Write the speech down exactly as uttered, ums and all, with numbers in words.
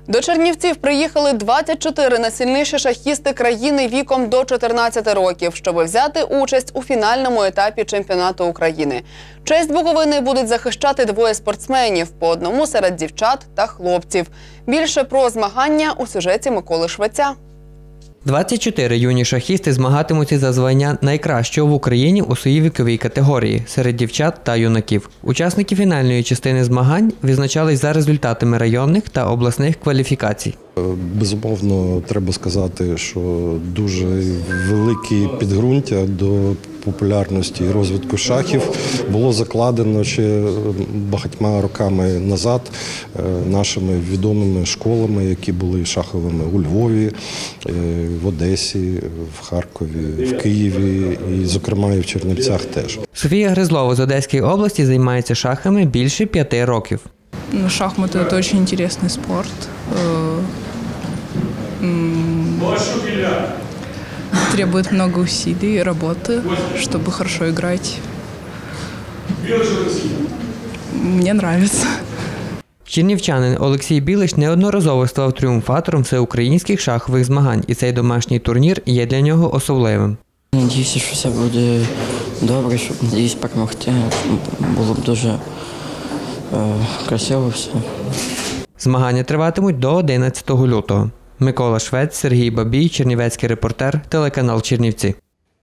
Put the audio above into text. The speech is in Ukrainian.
До Чернівців приїхали двадцять чотири найсильніші шахісти країни віком до чотирнадцяти років, щоб взяти участь у фінальному етапі чемпіонату України. Честь Буковини будуть захищати двоє спортсменів, по одному серед дівчат та хлопців. Більше про змагання у сюжеті Миколи Швеця. двадцять чотири юні шахісти змагатимуться за звання найкращого в Україні у своїй віковій категорії серед дівчат та юнаків. Учасники фінальної частини змагань визначались за результатами районних та обласних кваліфікацій. Безумовно, треба сказати, що дуже велике підґрунтя до популярності і розвитку шахів було закладено ще багатьма роками назад нашими відомими школами, які були шаховими у Львові, в Одесі, в Харкові, в Києві і, зокрема, і в Чернівцях теж. Софія Гризлова з Одеської області займається шахами більше п'яти років. Ну, шахматы – это очень интересный спорт. Требует много усилий и работы, чтобы хорошо играть. Мне нравится. Чернівчанин Олексій Білиш неодноразово став тріумфатором всеукраїнських шахових змагань, і цей домашній турнір є для нього особливим. Надіюся, що все буде добре, щоб, надіюсь, перемогти. Було б дуже е, красиво все. Змагання триватимуть до одинадцятого лютого. Микола Швець, Сергій Бабій, Чернівецький репортер, телеканал Чернівці.